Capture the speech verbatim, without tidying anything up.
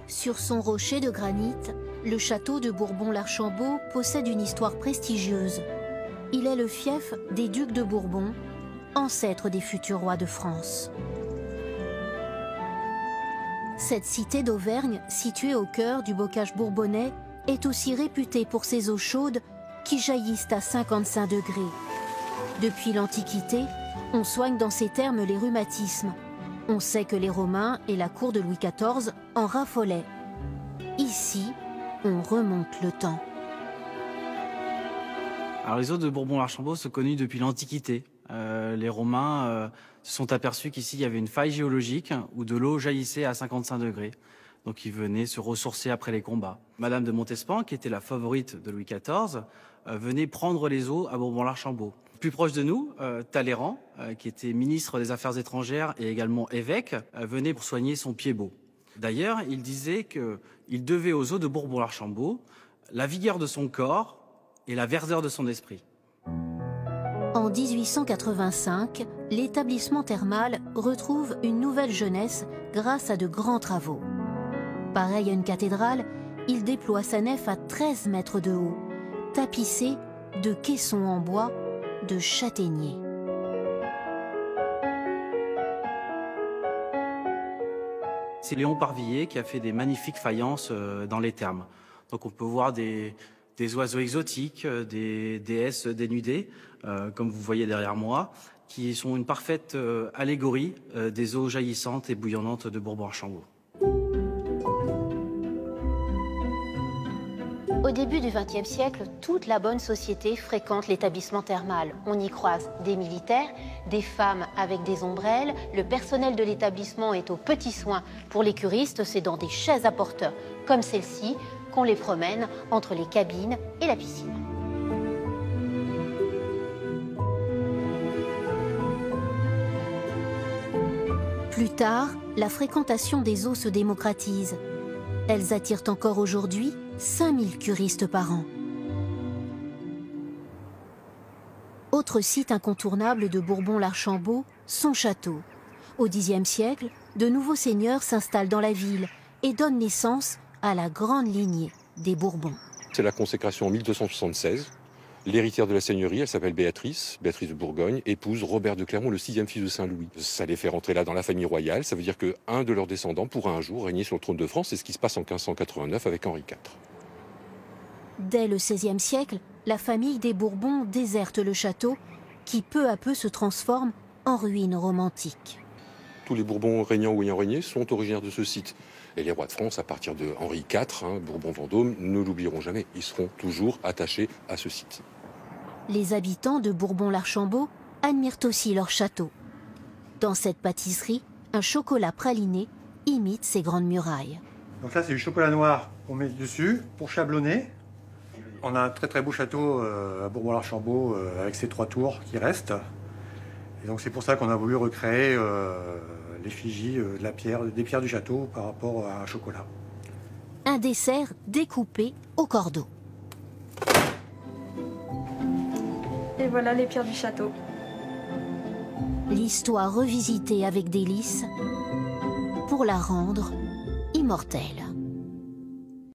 Sur son rocher de granit, le château de Bourbon-l'Archambault possède une histoire prestigieuse. Il est le fief des ducs de Bourbon, ancêtres des futurs rois de France. Cette cité d'Auvergne, située au cœur du bocage bourbonnais, est aussi réputée pour ses eaux chaudes qui jaillissent à cinquante-cinq degrés. Depuis l'Antiquité, on soigne dans ces termes les rhumatismes. On sait que les Romains et la cour de Louis quatorze en raffolaient. Ici, on remonte le temps. Alors, les eaux de Bourbon-l'Archambault sont connues depuis l'Antiquité. Euh, les Romains euh, se sont aperçus qu'ici, il y avait une faille géologique où de l'eau jaillissait à cinquante-cinq degrés. Donc, ils venaient se ressourcer après les combats. Madame de Montespan, qui était la favorite de Louis quatorze, euh, venait prendre les eaux à Bourbon-l'Archambault. Plus proche de nous, euh, Talleyrand, euh, qui était ministre des Affaires étrangères et également évêque, euh, venait pour soigner son pied beau. D'ailleurs, il disait qu'il devait aux eaux de Bourbon-l'Archambault la vigueur de son corps et la verdeur de son esprit. En dix-huit cent quatre-vingt-cinq, l'établissement thermal retrouve une nouvelle jeunesse grâce à de grands travaux. Pareil à une cathédrale, il déploie sa nef à treize mètres de haut, tapissée de caissons en bois de châtaignier. C'est Léon Parvilliers qui a fait des magnifiques faïences dans les thermes. Donc on peut voir des, des oiseaux exotiques, des déesses dénudées, euh, comme vous voyez derrière moi, qui sont une parfaite euh, allégorie euh, des eaux jaillissantes et bouillonnantes de Bourbon-l'Archambault. Au début du vingtième siècle, toute la bonne société fréquente l'établissement thermal. On y croise des militaires, des femmes avec des ombrelles. Le personnel de l'établissement est aux petits soins. Pour les curistes, c'est dans des chaises à porteurs, comme celle-ci, qu'on les promène entre les cabines et la piscine. Plus tard, la fréquentation des eaux se démocratise. Elles attirent encore aujourd'hui cinq mille curistes par an. Autre site incontournable de Bourbon-l'Archambault, son château. Au dixième siècle, de nouveaux seigneurs s'installent dans la ville et donnent naissance à la grande lignée des Bourbons. C'est la consécration en mille deux cent soixante-seize. L'héritière de la seigneurie, elle s'appelle Béatrice, Béatrice de Bourgogne, épouse Robert de Clermont, le sixième fils de Saint-Louis. Ça les fait rentrer là dans la famille royale, ça veut dire qu'un de leurs descendants pourra un jour régner sur le trône de France, c'est ce qui se passe en quinze cent quatre-vingt-neuf avec Henri quatre. Dès le seizième siècle, la famille des Bourbons déserte le château, qui peu à peu se transforme en ruine romantique. Tous les Bourbons régnants ou ayant régné sont originaires de ce site. Et les rois de France, à partir de Henri quatre, hein, Bourbon-Vendôme, ne l'oublieront jamais. Ils seront toujours attachés à ce site. Les habitants de Bourbon-l'Archambault admirent aussi leur château. Dans cette pâtisserie, un chocolat praliné imite ces grandes murailles. Donc là, c'est du chocolat noir qu'on met dessus pour chablonner. On a un très très beau château euh, à Bourbon-l'Archambault euh, avec ces trois tours qui restent. Et donc c'est pour ça qu'on a voulu recréer euh, l'effigie euh, de la pierre, des pierres du château par rapport à un chocolat. Un dessert découpé au cordeau. Et voilà les pierres du château. L'histoire revisitée avec délice pour la rendre immortelle.